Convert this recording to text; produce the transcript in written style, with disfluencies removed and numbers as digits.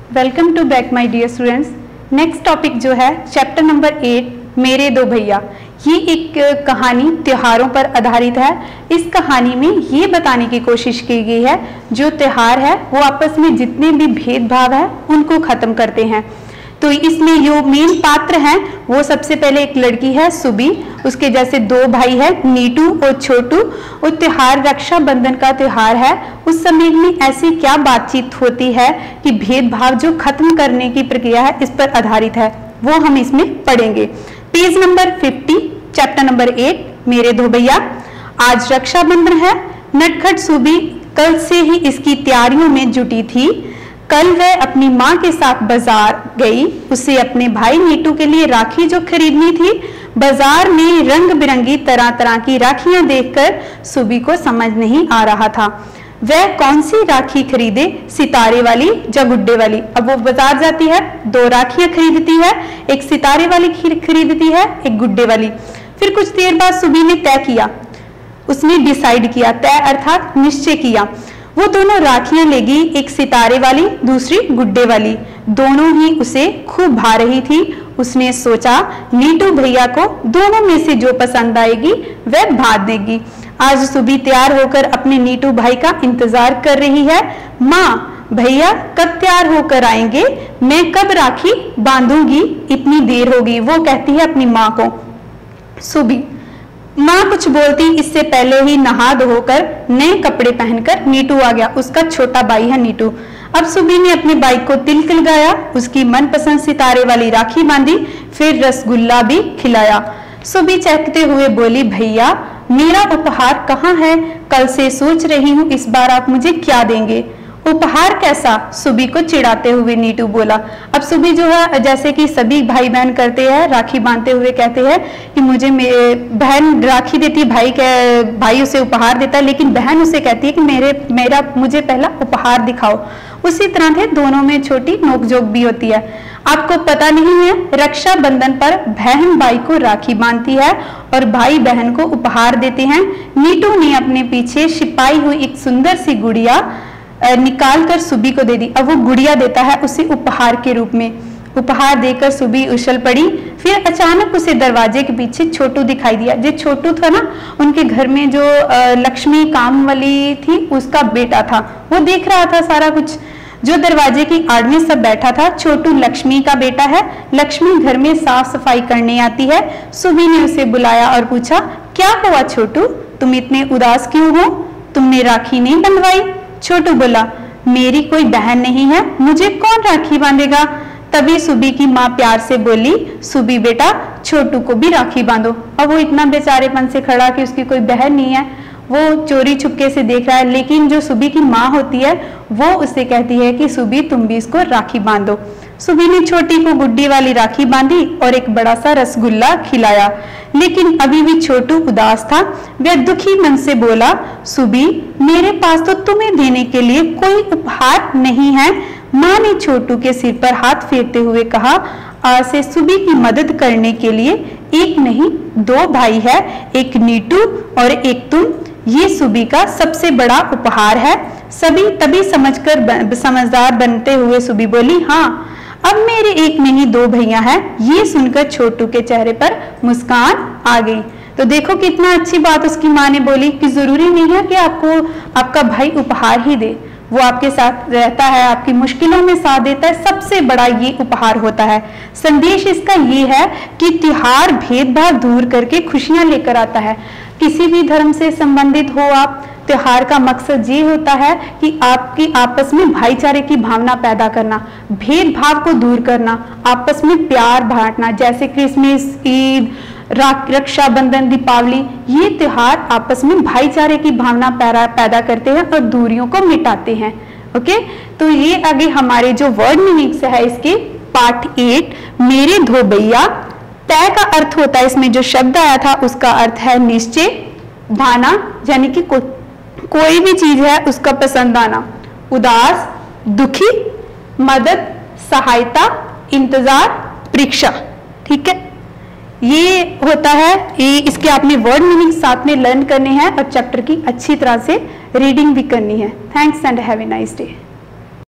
Welcome to back my dear students. Next topic जो है chapter number 8 मेरे दो भैया। ये एक कहानी त्योहारों पर आधारित है। इस कहानी में ये बताने की कोशिश की गई है जो त्योहार है वो आपस में जितने भी भेदभाव है उनको खत्म करते हैं। तो इसमें जो मेन पात्र हैं वो सबसे पहले एक लड़की है सुबी, उसके जैसे दो भाई है नीटू और छोटू। और त्योहार रक्षाबंधन का त्योहार है। उस समय में ऐसी क्या बातचीत होती है कि भेदभाव जो खत्म करने की प्रक्रिया है इस पर आधारित है, वो हम इसमें पढ़ेंगे। पेज नंबर 50 चैप्टर नंबर 8 मेरे दो भैया। आज रक्षाबंधन है। नटखट सुबी कल से ही इसकी तैयारियों में जुटी थी। कल वह अपनी माँ के साथ बाजार गई। उसे अपने भाई नीटू के लिए राखी जो खरीदनी थी। बाजार में रंग बिरंगी तरह तरह की राखियां देखकर सुबी को समझ नहीं आ रहा था वह कौन सी राखी खरीदे, सितारे वाली या गुड्डे वाली। अब वो बाजार जाती है, दो राखियां खरीदती है, एक सितारे वाली खरीदती है, एक गुड्डे वाली। फिर कुछ देर बाद सुबी ने तय किया, उसने डिसाइड किया, तय अर्थात निश्चय किया, वो दोनों राखियां लेगी, एक सितारे वाली दूसरी गुड्डे वाली। दोनों ही उसे खूब भा रही थी। उसने सोचा नीटू भैया को दोनों में से जो पसंद आएगी वह भा देगी। आज सुबी तैयार होकर अपने नीटू भाई का इंतजार कर रही है। माँ भैया कब तैयार होकर आएंगे, मैं कब राखी बांधूंगी, इतनी देर होगी, वो कहती है अपनी माँ को। सुबी माँ कुछ बोलती इससे पहले ही नहा धोकर नए कपड़े पहनकर नीटू आ गया। उसका छोटा भाई है नीटू। अब सुबी ने अपने बाइक को तिलक लगाया, उसकी मनपसंद सितारे वाली राखी बांधी, फिर रसगुल्ला भी खिलाया। सुबी चहकते हुए बोली, भैया मेरा उपहार कहाँ है, कल से सोच रही हूँ इस बार आप मुझे क्या देंगे। उपहार कैसा, सुबी को चिढ़ाते हुए नीटू बोला। अब सुबी जो है जैसे कि सभी भाई बहन करते हैं, राखी बांधते हुए कहते हैं कि मुझे बहन राखी देती है, भाई उसे उपहार देता है, लेकिन बहन उसे कहती है कि मुझे पहला उपहार दिखाओ। उसी तरह से दोनों में छोटी नोकझोंक भी होती है। आपको पता नहीं है, रक्षाबंधन पर बहन भाई को राखी बांधती है और भाई बहन को उपहार देते हैं। नीटू ने अपने पीछे छिपाई हुई एक सुंदर सी गुड़िया निकाल कर सुबी को दे दी। अब वो गुड़िया देता है उसे उपहार के रूप में। उपहार देकर सुबी उछल पड़ी। फिर अचानक उसे दरवाजे के पीछे छोटू दिखाई दिया। जो छोटू था ना, उनके घर में जो लक्ष्मी काम वाली थी उसका बेटा था, वो देख रहा था सारा कुछ। जो दरवाजे की आड़ में सब बैठा था, छोटू लक्ष्मी का बेटा है। लक्ष्मी घर में साफ सफाई करने आती है। सुबी ने उसे बुलाया और पूछा, क्या हुआ छोटू, तुम इतने उदास क्यों हो, तुमने राखी नहीं बंधवाई। छोटू बोला, मेरी कोई बहन नहीं है, मुझे कौन राखी बांधेगा। तभी सुबी की माँ प्यार से बोली, सुबी बेटा छोटू को भी राखी बांधो। अब वो इतना बेचारेपन से खड़ा कि उसकी कोई बहन नहीं है, वो चोरी छुपके से देख रहा है। लेकिन जो सुबी की माँ होती है वो उससे कहती है कि सुबी तुम भी इसको राखी बांधो। सुबी ने छोटी को गुड्डी वाली राखी बांधी और एक बड़ा सा रसगुल्ला खिलाया। लेकिन अभी भी छोटू उदास था। वह दुखी मन से बोला, सुबी मेरे पास तो तुम्हें देने के लिए कोई उपहार नहीं है। माँ ने छोटू के सिर पर हाथ फेरते हुए कहा, आज से सुबी की मदद करने के लिए एक नहीं दो भाई है, एक नीटू और एक तुम। ये सुबी का सबसे बड़ा उपहार है। सभी तभी समझदार बनते हुए सुबी बोली, हाँ अब मेरे एक नहीं दो भैया हैं। ये सुनकर छोटू के चेहरे पर मुस्कान आ गई। तो देखो कितना अच्छी बात उसकी माँ ने बोली कि जरूरी नहीं है कि आपको आपका भाई उपहार ही दे, वो आपके साथ रहता है, आपकी मुश्किलों में साथ देता है, सबसे बड़ा ये उपहार होता है। संदेश इसका ये है कि त्योहार भेदभाव दूर करके खुशियां लेकर आता है। किसी भी धर्म से संबंधित हो आप, त्योहार का मकसद ये होता है कि आपकी आपस में भाईचारे की भावना पैदा करना, भेदभाव को दूर करना, आपस में प्यार बांटना। जैसे क्रिसमस, ईद, रक्षाबंधन, दीपावली, ये त्योहार आपस में भाईचारे की भावना पैदा करते हैं और दूरियों को मिटाते हैं। ओके, तो ये आगे हमारे जो वर्ड मीनिंग्स है इसके पार्ट 8 मेरे दो भैया। तय का अर्थ होता है, इसमें जो शब्द आया था उसका अर्थ है निश्चय, भाना यानी कि कोई भी चीज है उसका पसंद आना। उदास, दुखी, मदद, सहायता, इंतजार, परीक्षा। ठीक है, ये होता है। ये इसके आपने वर्ड मीनिंग साथ में लर्न करने हैं और चैप्टर की अच्छी तरह से रीडिंग भी करनी है। Thanks and have a nice day.